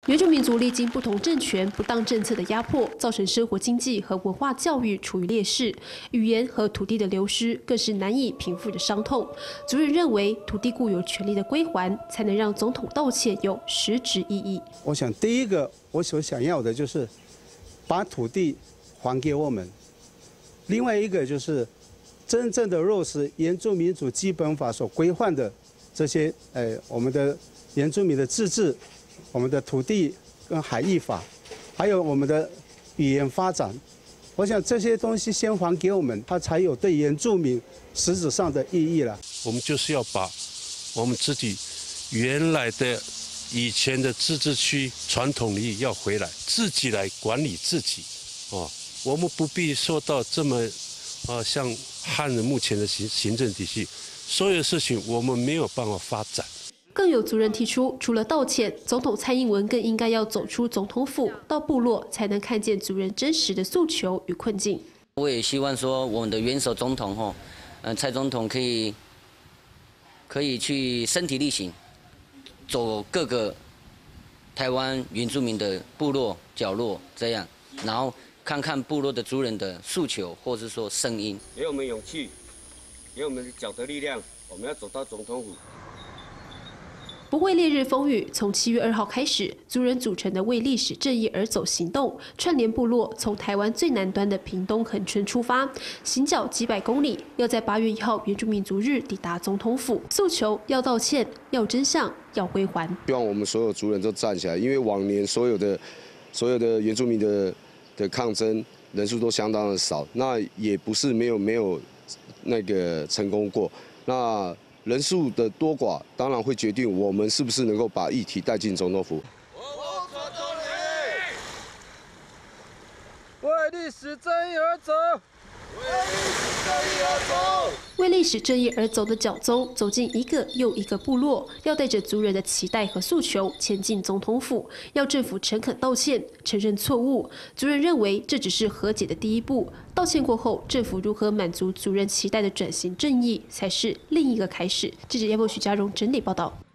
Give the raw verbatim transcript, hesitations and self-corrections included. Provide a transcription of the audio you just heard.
原住民族历经不同政权不当政策的压迫，造成生活经济和文化教育处于劣势，语言和土地的流失更是难以平复的伤痛。族人认为，土地固有权利的归还，才能让总统道歉有实质意义。 我想，第一个我所想要的就是把土地还给我们；另外一个就是真正的落实原住民族基本法所规范的这些，呃，我们的原住民的自治。 我们的土地跟海域法，还有我们的语言发展，我想这些东西先还给我们，它才有对原住民实质上的意义了。 我们就是要把我们自己原来的以前的自治区传统利益要回来，自己来管理自己，哦，我们不必受到这么，呃，像汉人目前的行行政体系，所有事情我们没有办法发展。 更有族人提出，除了道歉，总统蔡英文更应该要走出总统府，到部落，才能看见族人真实的诉求与困境。 我也希望说，我们的元首总统吼，嗯，蔡总统可以可以去身体力行，走各个台湾原住民的部落角落，这样，然后看看部落的族人的诉求，或是说声音， 给我们勇气，给我们脚的力量，我们要走到总统府。 不畏烈日风雨，从七月二号开始，族人组成的为历史正义而走行动，串联部落，从台湾最南端的屏东恒春出发，行脚几百公里，要在八月一号原住民族日抵达总统府，诉求要道歉，要真相，要归还。 希望我们所有族人都站起来，因为往年所有的所有的原住民的的抗争人数都相当的少，那也不是没有没有那个成功过，那。 人数的多寡，当然会决定我们是不是能够把议题带进总统府。 为历史正义而走，为历史正义而走。 为历史正义而走的脚踪，走进一个又一个部落，要带着族人的期待和诉求前进总统府，要政府诚恳道歉，承认错误。族人认为这只是和解的第一步，道歉过后，政府如何满足族人期待的转型正义，才是另一个开始。记者叶梦许嘉荣整理报道。